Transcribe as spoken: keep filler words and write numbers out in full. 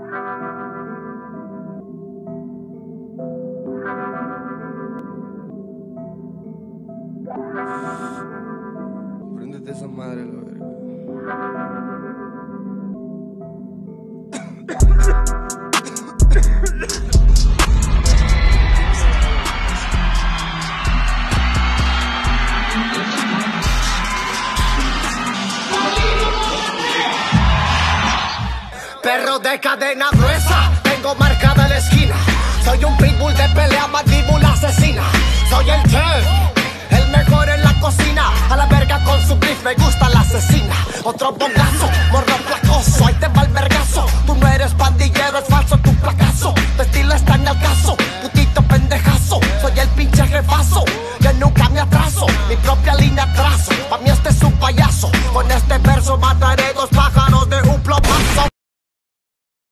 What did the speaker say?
Préndete esa madre, la verga. Perro de cadena gruesa, tengo marcada la esquina. Soy un pitbull de pelea, mandíbula asesina. Soy el chef, el mejor en la cocina. A la verga con su beef, me gusta la asesina. Otro bongazo, morro placoso, ahí te va el vergazo. Tú no eres